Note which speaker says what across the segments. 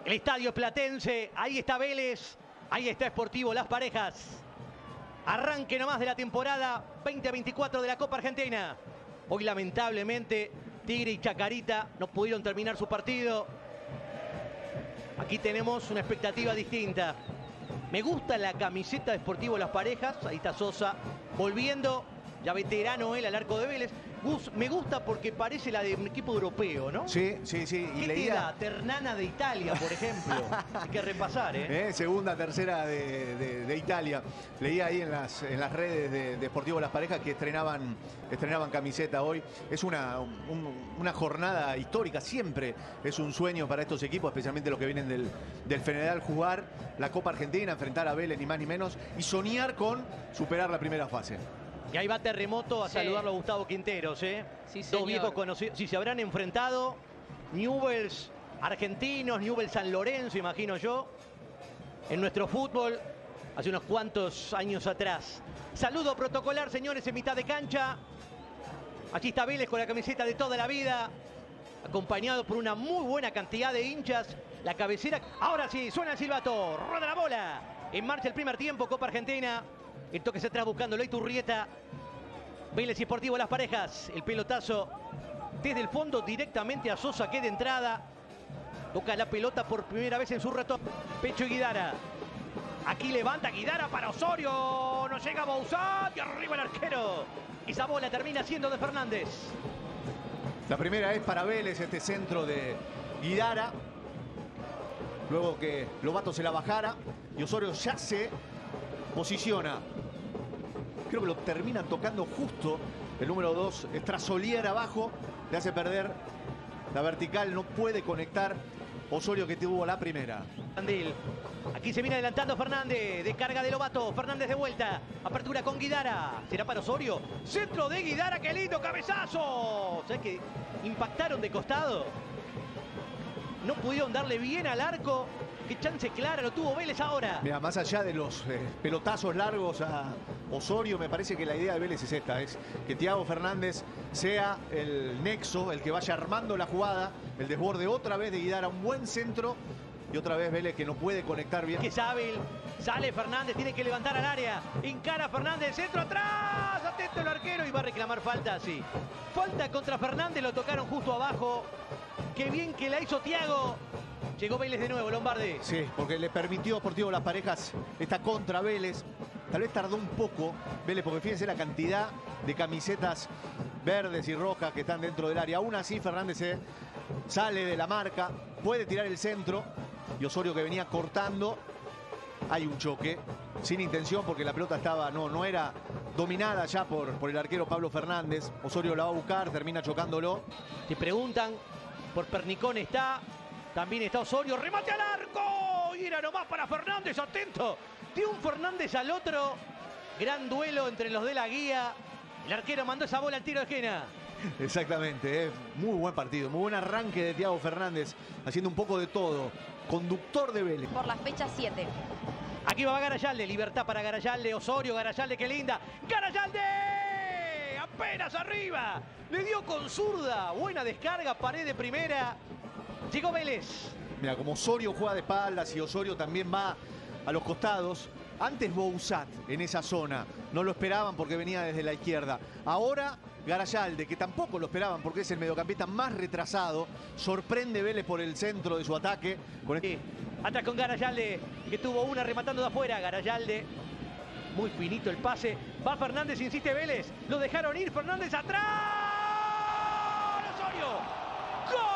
Speaker 1: El estadio Platense, ahí está Vélez, ahí está Sportivo Las Parejas. Arranque nomás de la temporada 2024 de la Copa Argentina. Hoy lamentablemente Tigre y Chacarita no pudieron terminar su partido. Aquí tenemos una expectativa distinta. Me gusta la camiseta de Sportivo Las Parejas, ahí está Sosa, volviendo, ya veterano él al arco de Vélez. Gus, me gusta porque parece la de un equipo europeo, ¿no?
Speaker 2: Sí, sí, sí.
Speaker 1: ¿Qué te da? Ternana de Italia, por ejemplo. Hay que repasar, ¿eh?
Speaker 2: Segunda, tercera de Italia. Leía ahí en las redes de Sportivo Las Parejas que estrenaban camiseta hoy. Es una jornada histórica, siempre es un sueño para estos equipos, especialmente los que vienen del Federal, jugar la Copa Argentina, enfrentar a Vélez, ni más ni menos, y soñar con superar la primera fase.
Speaker 1: Y ahí va Terremoto a saludarlo a Gustavo Quinteros, ¿eh?
Speaker 3: Sí, señor.
Speaker 1: Dos viejos conocidos. Si se habrán enfrentado, Newell's argentinos, Newell's San Lorenzo, imagino yo, en nuestro fútbol hace unos cuantos años atrás. Saludo protocolar, señores, en mitad de cancha. Allí está Vélez con la camiseta de toda la vida, acompañado por una muy buena cantidad de hinchas. La cabecera, ahora sí, suena el silbato, roda la bola. En marcha el primer tiempo, Copa Argentina. El toque se atrás buscando Iturrieta. Vélez y Sportivo Las Parejas. El pelotazo desde el fondo directamente a Sosa, que de entrada toca la pelota por primera vez en su retorno. Pecho y Guidara. Aquí levanta Guidara para Osorio. No llega Bouzat y arriba el arquero. Esa bola termina siendo de Fernández.
Speaker 2: La primera es para Vélez, este centro de Guidara. Luego que Lobato se la bajara y Osorio ya se posiciona. Creo que lo termina tocando justo el número 2, Estrasolier abajo, le hace perder la vertical, no puede conectar Osorio, que tuvo la primera.
Speaker 1: Andil. Aquí se viene adelantando Fernández, descarga de Lobato, Fernández de vuelta, apertura con Guidara, será para Osorio, centro de Guidara, qué lindo cabezazo. ¿Sabes que impactaron de costado? No pudieron darle bien al arco. Qué chance clara lo tuvo Vélez ahora.
Speaker 2: Mira, más allá de los pelotazos largos a Osorio, me parece que la idea de Vélez es esta, es que Thiago Fernández sea el nexo, el que vaya armando la jugada, el desborde otra vez de Guidara, un buen centro, y otra vez Vélez que no puede conectar bien.
Speaker 1: Que es hábil, sale Fernández, tiene que levantar al área, encara Fernández, centro atrás, atento el arquero y va a reclamar falta, sí. Falta contra Fernández, lo tocaron justo abajo. Qué bien que la hizo Thiago. Llegó Vélez de nuevo, Lombardi.
Speaker 2: Sí, porque le permitió a Sportivo Las Parejas esta contra Vélez. Tal vez tardó un poco Vélez, porque fíjense la cantidad de camisetas verdes y rojas que están dentro del área. Aún así, Fernández sale de la marca, puede tirar el centro. Y Osorio, que venía cortando, hay un choque, sin intención, porque la pelota estaba, no era dominada ya por el arquero Pablo Fernández. Osorio la va a buscar, termina chocándolo.
Speaker 1: Te preguntan, por Pernicón está... También está Osorio, remate al arco. Y era nomás para Fernández, atento. De un Fernández al otro. Gran duelo entre los de la guía. El arquero mandó esa bola al tiro de esquina.
Speaker 2: Exactamente, muy buen partido, muy buen arranque de Thiago Fernández, haciendo un poco de todo. Conductor de Vélez.
Speaker 3: Por la fecha 7.
Speaker 1: Aquí va Garayalde, libertad para Garayalde, Osorio, Garayalde, qué linda. ¡Garayalde! Apenas arriba. Le dio con zurda, buena descarga, pared de primera. Llegó Vélez.
Speaker 2: Mira, como Osorio juega de espaldas y Osorio también va a los costados. Antes Bouzat en esa zona. No lo esperaban porque venía desde la izquierda. Ahora Garayalde, que tampoco lo esperaban porque es el mediocampista más retrasado. Sorprende Vélez por el centro de su ataque.
Speaker 1: Atrás con Garayalde, que tuvo una rematando de afuera. Garayalde, muy finito el pase. Va Fernández, insiste Vélez. Lo dejaron ir, Fernández atrás. Osorio. ¡Gol!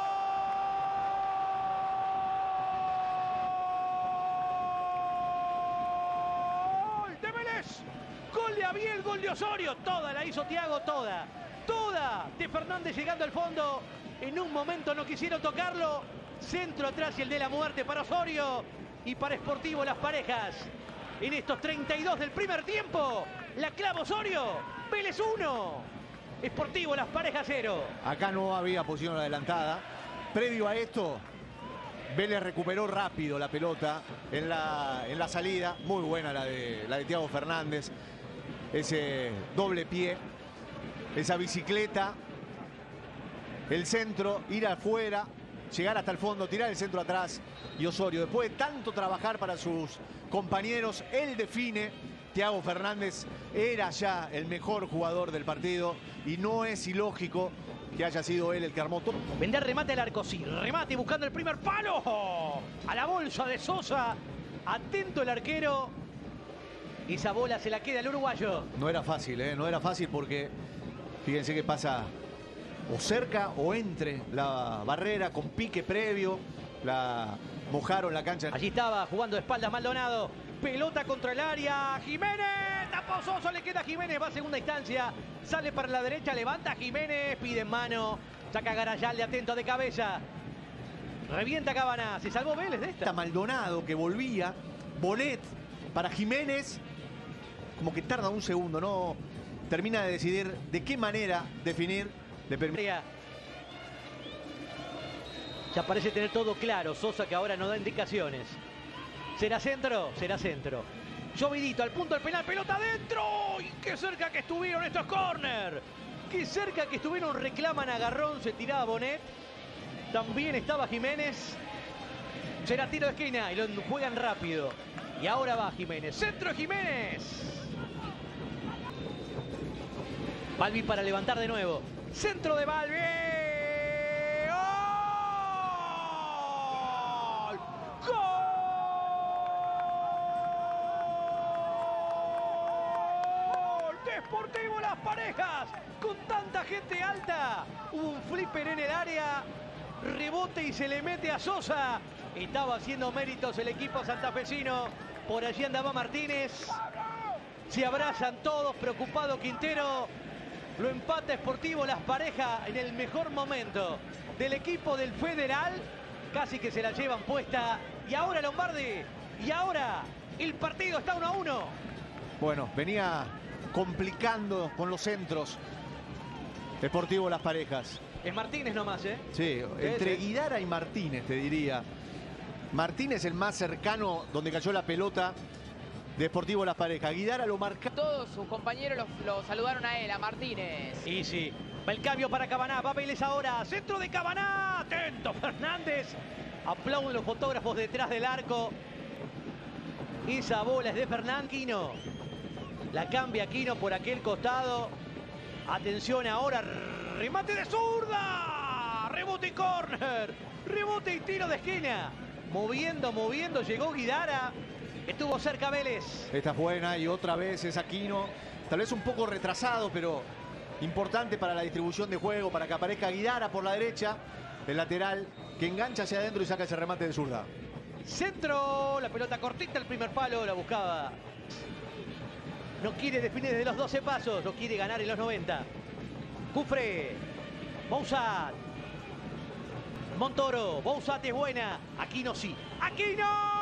Speaker 1: Gol de Abiel, gol de Osorio. Toda la hizo Thiago, toda de Fernández llegando al fondo. En un momento no quisieron tocarlo. Centro atrás y el de la muerte para Osorio y para Sportivo Las Parejas. En estos 32 del primer tiempo, la clava Osorio. Vélez 1, Sportivo Las Parejas 0.
Speaker 2: Acá no había posición adelantada. Previo a esto, Vélez recuperó rápido la pelota en la salida. Muy buena la de Thiago Fernández. Ese doble pie, esa bicicleta, el centro, ir afuera, llegar hasta el fondo, tirar el centro atrás. Y Osorio, después de tanto trabajar para sus compañeros, él define. Thiago Fernández era ya el mejor jugador del partido y no es ilógico que haya sido él el que armó todo.
Speaker 1: Vendrá remate al arco, sí. Remate buscando el primer palo. A la bolsa de Sosa. Atento el arquero. Y esa bola se la queda el uruguayo.
Speaker 2: No era fácil, no era fácil porque fíjense que pasa o cerca o entre la barrera con pique previo. La mojaron la cancha.
Speaker 1: Allí estaba jugando de espaldas Maldonado. Pelota contra el área. Jiménez. Tapó Sosa. Le queda Jiménez. Va a segunda instancia. Sale para la derecha. Levanta Jiménez. Pide en mano. Saca Garayalde atento de cabeza. Revienta Cabaná. Se salvó Vélez de esta.
Speaker 2: Maldonado que volvía. Bonet para Jiménez. Como que tarda un segundo. No termina de decidir de qué manera definir. Le permite.
Speaker 1: Ya parece tener todo claro. Sosa que ahora no da indicaciones. ¿Será centro? Será centro. Llovidito al punto del penal, pelota adentro. ¡Y qué cerca que estuvieron estos córner! ¡Qué cerca que estuvieron! Reclaman agarrón, se tiraba Bonet. También estaba Jiménez. Será tiro de esquina y lo juegan rápido. Y ahora va Jiménez. ¡Centro de Jiménez! Balbi para levantar de nuevo. ¡Centro de Balbi! Deportivo Las Parejas, con tanta gente alta, hubo un flipper en el área, rebote y se le mete a Sosa. Estaba haciendo méritos el equipo santafesino, por allí andaba Martínez. Se abrazan todos, preocupado Quintero. Lo empata Sportivo Las Parejas en el mejor momento del equipo del Federal. Casi que se la llevan puesta. Y ahora Lombardi, y ahora el partido está 1-1.
Speaker 2: Bueno, venía complicando con los centros Deportivo Las Parejas.
Speaker 1: Es Martínez nomás, ¿eh?
Speaker 2: Sí, entre Guidara y Martínez, te diría. Martínez el más cercano donde cayó la pelota de Deportivo Las Parejas. Guidara lo marca.
Speaker 3: Todos sus compañeros lo saludaron a él, a Martínez.
Speaker 1: Y sí, va el cambio para Cabaná, va Vélez ahora, centro de Cabaná, atento Fernández. Aplauden los fotógrafos detrás del arco. Esa bola es de Fernán Quino. La cambia Quino por aquel costado. Atención ahora, remate de zurda. Rebote y córner. Rebote y tiro de esquina. Moviendo, llegó Guidara. Estuvo cerca Vélez.
Speaker 2: Esta es buena y otra vez es Aquino. Tal vez un poco retrasado, pero importante para la distribución de juego, para que aparezca Guidara por la derecha. El lateral que engancha hacia adentro y saca ese remate de zurda.
Speaker 1: Centro, la pelota cortita, el primer palo, la buscaba. No quiere definir desde los 12 pasos, no quiere ganar en los 90. Cufre, Bouzat, Montoro, Bouzat es buena. Aquino sí, Aquino.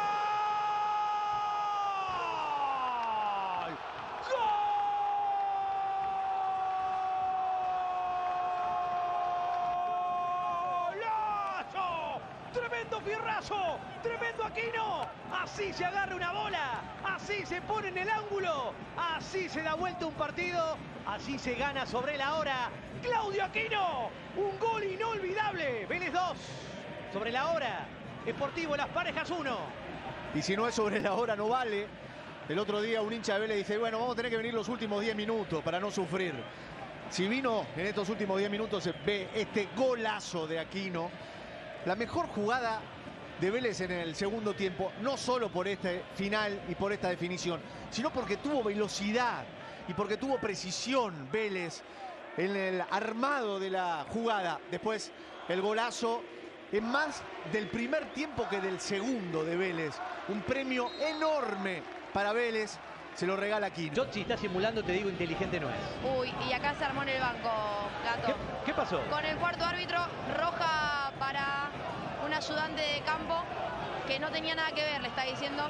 Speaker 1: ¡Tremendo fierrazo! ¡Tremendo Aquino! Así se agarra una bola, así se pone en el ángulo, así se da vuelta un partido, así se gana sobre la hora. Claudio Aquino, un gol inolvidable. Vélez 2, sobre la hora. Sportivo Las Parejas 1.
Speaker 2: Y si no es sobre la hora, no vale. El otro día un hincha de Vélez dice, bueno, vamos a tener que venir los últimos 10 minutos para no sufrir. Si vino en estos últimos 10 minutos, se ve este golazo de Aquino. La mejor jugada de Vélez en el segundo tiempo, no solo por este final y por esta definición, sino porque tuvo velocidad y porque tuvo precisión Vélez en el armado de la jugada. Después el golazo es más del primer tiempo que del segundo de Vélez. Un premio enorme para Vélez, se lo regala Aquino.
Speaker 1: Yo si está simulando, te digo, inteligente no es.
Speaker 3: Uy, y acá se armó en el banco, Gato.
Speaker 1: ¿Qué pasó?
Speaker 3: Con el cuarto árbitro, roja para un ayudante de campo que no tenía nada que ver, le está diciendo.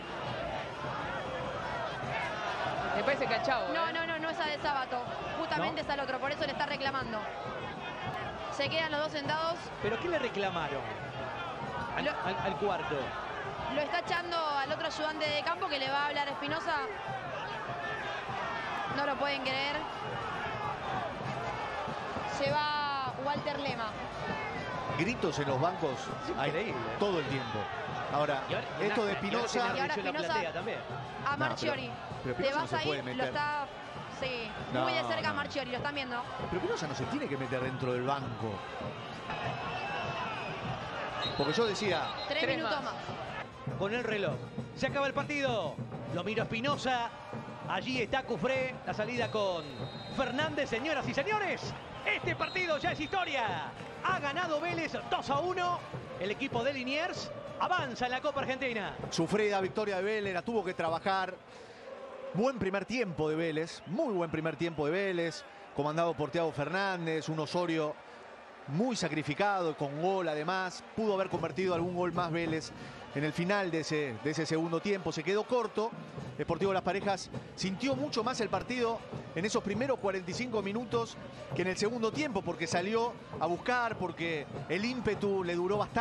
Speaker 4: Me parece que al Chavo.
Speaker 3: No es a De Sábato. Justamente es al otro, por eso le está reclamando. Se quedan los dos sentados.
Speaker 1: ¿Pero qué le reclamaron al cuarto?
Speaker 3: Lo está echando al otro ayudante de campo que le va a hablar a Espinosa. No lo pueden creer. Se va Walter Lema.
Speaker 2: gritos en los bancos hay
Speaker 1: increíble.
Speaker 2: todo el tiempo. Ahora,
Speaker 1: Y ahora-
Speaker 2: esto de
Speaker 1: y ahora
Speaker 2: Espinosa...
Speaker 3: Y ahora
Speaker 1: la
Speaker 3: Espinosa-
Speaker 1: platea también.
Speaker 3: A Marchiori.
Speaker 2: pero
Speaker 3: Te
Speaker 2: Espinosa
Speaker 3: vas
Speaker 2: no
Speaker 3: a
Speaker 2: se puede
Speaker 3: ir, lo
Speaker 2: meter.
Speaker 3: está... Sí,
Speaker 2: No,
Speaker 3: muy de cerca
Speaker 2: no.
Speaker 3: Marchiori, lo están viendo.
Speaker 2: Pero Espinosa no se tiene que meter dentro del banco. Porque yo decía,
Speaker 3: 3
Speaker 4: Tres
Speaker 3: minutos
Speaker 4: más.
Speaker 3: más.
Speaker 1: Con el reloj. Se acaba el partido. Lo miro Espinosa. Allí está Cufré. La salida con Fernández. Señoras y señores, este partido ya es historia. Ha ganado Vélez 2-1. El equipo de Liniers avanza en la Copa Argentina.
Speaker 2: sufrida victoria de Vélez, la tuvo que trabajar. Buen primer tiempo de Vélez, muy buen primer tiempo de Vélez, comandado por Thiago Fernández, un Osorio muy sacrificado, con gol además. Pudo haber convertido algún gol más Vélez en el final de ese segundo tiempo. Se quedó corto. Deportivo Las Parejas sintió mucho más el partido en esos primeros 45 minutos que en el segundo tiempo, porque salió a buscar, porque el ímpetu le duró bastante.